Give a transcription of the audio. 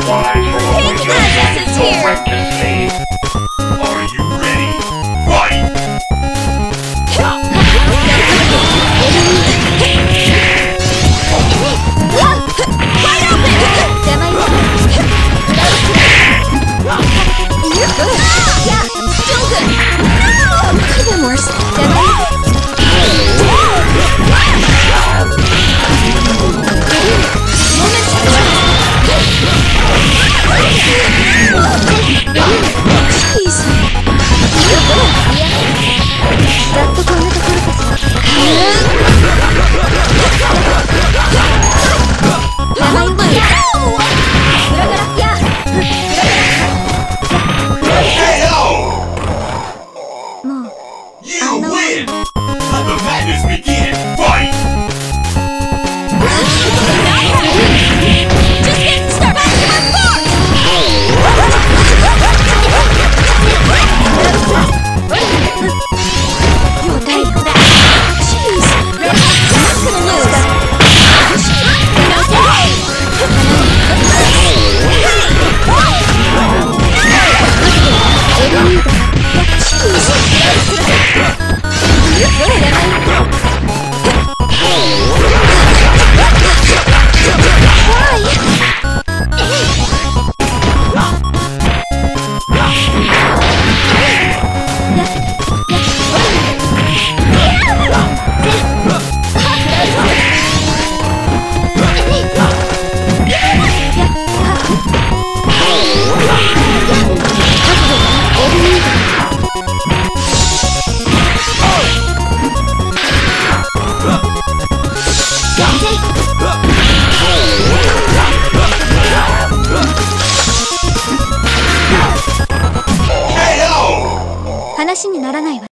Pink Agnes is here! Are you ready? Fight! Wide open! You're good! Yeah, I'm still good! No! Could have been worse. You win! Let the madness begin! Fight! Just getting started! Back to my You take that! Jeez! I'm not gonna lose!話にならないわ。